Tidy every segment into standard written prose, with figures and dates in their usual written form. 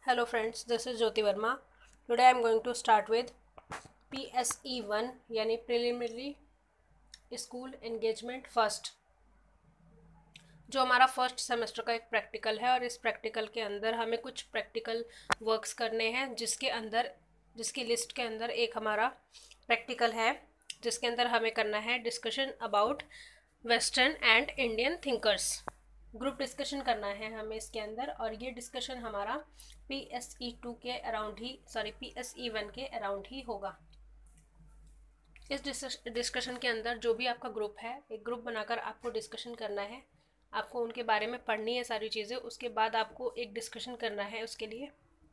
Hello friends, this is Jyoti Verma. Today I am going to start with PSE1 यानी Preliminary School Engagement First, जो हमारा first semester का एक practical है। और इस प्रैक्टिकल के अंदर हमें कुछ प्रैक्टिकल वर्क्स करने हैं, जिसकी लिस्ट के अंदर एक हमारा प्रैक्टिकल है जिसके अंदर हमें करना है discussion about western and Indian thinkers. Group discussion करना है हमें इसके अंदर, और ये डिस्कशन हमारा PSE2 के अराउंड ही PSE1 के अराउंड ही होगा। इस डिस्कशन के अंदर जो भी आपका ग्रुप है, एक ग्रुप बनाकर आपको डिस्कशन करना है, आपको उनके बारे में पढ़नी है सारी चीज़ें। उसके बाद आपको एक डिस्कशन करना है उसके लिए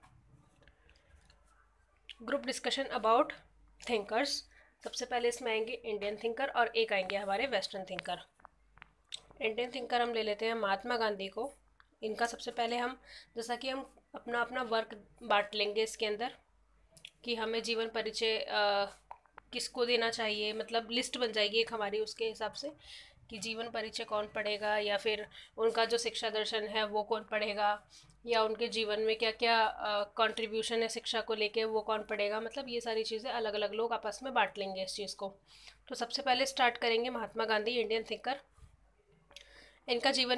ग्रुप डिस्कशन अबाउट थिंकर्स। सबसे पहले इसमें आएंगे इंडियन थिंकर और एक आएंगे हमारे वेस्टर्न थिंकर। इंडियन थिंकर हम ले लेते हैं महात्मा गांधी को। इनका सबसे पहले हम अपना अपना वर्क बांट लेंगे इसके अंदर कि हमें जीवन परिचय किसको देना चाहिए, मतलब लिस्ट बन जाएगी एक हमारी उसके हिसाब से कि जीवन परिचय कौन पढ़ेगा, या फिर उनका जो शिक्षा दर्शन है वो कौन पढ़ेगा, या उनके जीवन में क्या क्या कंट्रीब्यूशन है शिक्षा को लेके वो कौन पढ़ेगा। मतलब ये सारी चीज़ें अलग अलग लोग आपस में बांट लेंगे इस चीज़ को। तो सबसे पहले स्टार्ट करेंगे महात्मा गांधी, इंडियन थिंकर। इनका जीवन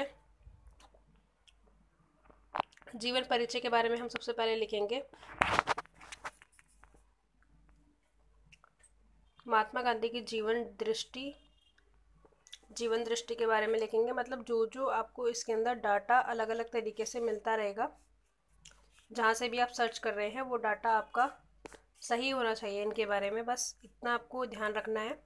परिचय के बारे में हम सबसे पहले लिखेंगे महात्मा गांधी की जीवन दृष्टि के बारे में लिखेंगे। मतलब जो जो आपको इसके अंदर डाटा अलग अलग तरीके से मिलता रहेगा, जहाँ से भी आप सर्च कर रहे हैं वो डाटा आपका सही होना चाहिए इनके बारे में, बस इतना आपको ध्यान रखना है।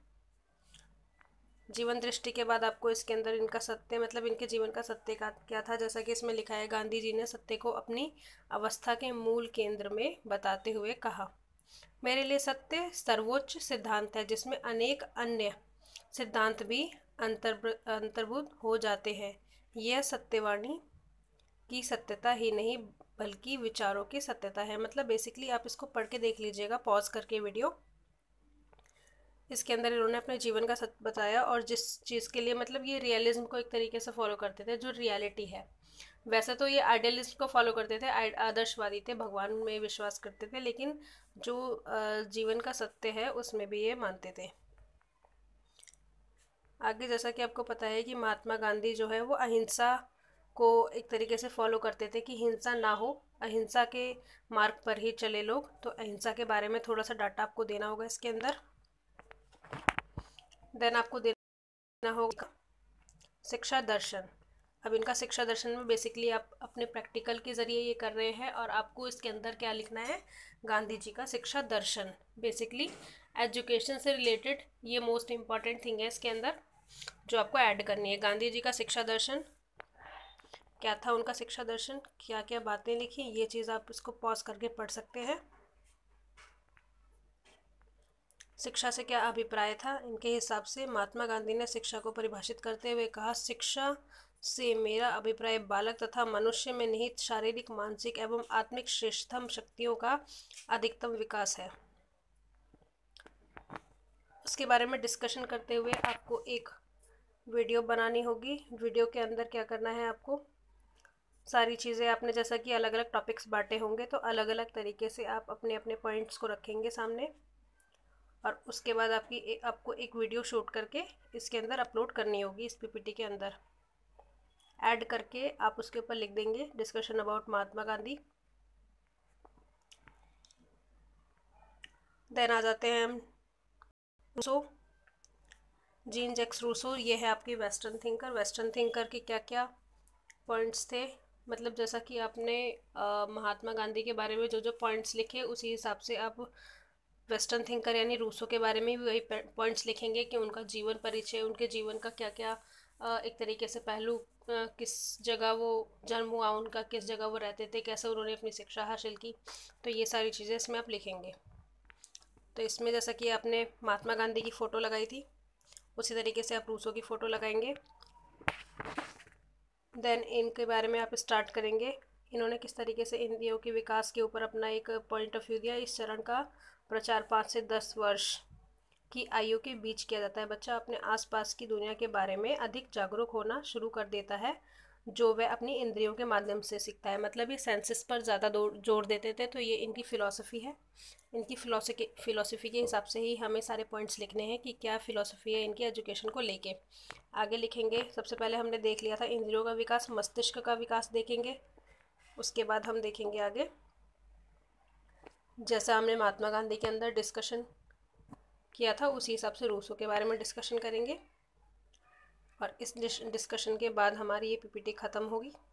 जीवन दृष्टि के बाद आपको इसके अंदर इनका सत्य, मतलब इनके जीवन का सत्य का क्या था, जैसा कि इसमें लिखा है, गांधी जी ने सत्य को अपनी अवस्था के मूल केंद्र में बताते हुए कहा, मेरे लिए सत्य सर्वोच्च सिद्धांत है जिसमें अनेक अन्य सिद्धांत भी अंतर्भूत हो जाते हैं। यह सत्यवाणी की सत्यता ही नहीं बल्कि विचारों की सत्यता है। मतलब बेसिकली आप इसको पढ़ के देख लीजिएगा पॉज करके वीडियो। इसके अंदर इन्होंने अपने जीवन का सत्य बताया, और जिस चीज़ के लिए मतलब ये रियलिज्म को एक तरीके से फॉलो करते थे, जो रियलिटी है। वैसे तो ये आइडियलिस्ट को फॉलो करते थे, आदर्शवादी थे, भगवान में विश्वास करते थे, लेकिन जो जीवन का सत्य है उसमें भी ये मानते थे। आगे जैसा कि आपको पता है कि महात्मा गांधी जो है वो अहिंसा को एक तरीके से फॉलो करते थे कि हिंसा ना हो, अहिंसा के मार्ग पर ही चले लोग। तो अहिंसा के बारे में थोड़ा सा डाटा आपको देना होगा इसके अंदर। देन आपको देना होगा शिक्षा दर्शन। अब इनका शिक्षा दर्शन में बेसिकली आप अपने प्रैक्टिकल के ज़रिए ये कर रहे हैं, और आपको इसके अंदर क्या लिखना है, गांधी जी का शिक्षा दर्शन। बेसिकली एजुकेशन से रिलेटेड ये मोस्ट इम्पॉर्टेंट थिंग है इसके अंदर जो आपको ऐड करनी है। गांधी जी का शिक्षा दर्शन क्या था, उनका शिक्षा दर्शन क्या क्या बातें लिखी, ये चीज़ आप इसको पॉज करके पढ़ सकते हैं। शिक्षा से क्या अभिप्राय था, इनके हिसाब से महात्मा गांधी ने शिक्षा को परिभाषित करते हुए कहा, शिक्षा से मेरा अभिप्राय बालक तथा मनुष्य में निहित शारीरिक, मानसिक एवं आत्मिक श्रेष्ठतम शक्तियों का अधिकतम विकास है। उसके बारे में डिस्कशन करते हुए आपको एक वीडियो बनानी होगी। वीडियो के अंदर क्या करना है, आपको सारी चीज़ें आपने जैसा कि अलग अलग टॉपिक्स बांटे होंगे तो अलग अलग तरीके से आप अपने अपने पॉइंट्स को रखेंगे सामने, और उसके बाद आपको एक वीडियो शूट करके इसके अंदर अपलोड करनी होगी। इस PPT के अंदर ऐड करके आप उसके ऊपर लिख देंगे discussion about Mahatma Gandhi. Then आ जाते हैं हम रूसो, जीन जैक्स रूसो। ये है आपकी वेस्टर्न थिंकर। वेस्टर्न थिंकर के क्या क्या पॉइंट्स थे, मतलब जैसा कि आपने महात्मा गांधी के बारे में जो जो पॉइंट्स लिखे उसी हिसाब से आप वेस्टर्न थिंकर यानी रूसो के बारे में भी वही पॉइंट्स लिखेंगे कि उनका जीवन परिचय, उनके जीवन का क्या क्या एक तरीके से पहलू, किस जगह वो जन्म हुआ उनका, किस जगह वो रहते थे, कैसे उन्होंने अपनी शिक्षा हासिल की। तो ये सारी चीज़ें इसमें आप लिखेंगे। तो इसमें जैसा कि आपने महात्मा गांधी की फ़ोटो लगाई थी उसी तरीके से आप रूसो की फ़ोटो लगाएंगे। देन इनके बारे में आप स्टार्ट करेंगे, इन्होंने किस तरीके से इंद्रियों के विकास के ऊपर अपना एक पॉइंट ऑफ व्यू दिया। इस चरण का प्रचार 5 से 10 वर्ष की आयु के बीच किया जाता है। बच्चा अपने आसपास की दुनिया के बारे में अधिक जागरूक होना शुरू कर देता है जो वह अपनी इंद्रियों के माध्यम से सीखता है। मतलब ये सेंसेस पर ज़्यादा जोर देते थे, तो ये इनकी फ़िलॉसफी है। इनकी फ़िलॉसफी के हिसाब से ही हमें सारे पॉइंट्स लिखने हैं कि क्या फ़िलॉसफी है इनकी एजुकेशन को लेके। आगे लिखेंगे। सबसे पहले हमने देख लिया था इंद्रियों का विकास, मस्तिष्क का विकास देखेंगे। उसके बाद हम देखेंगे आगे, जैसा हमने महात्मा गांधी के अंदर डिस्कशन किया था उसी हिसाब से रूसो के बारे में डिस्कशन करेंगे। और इस डिस्कशन के बाद हमारी ये पीपीटी ख़त्म होगी।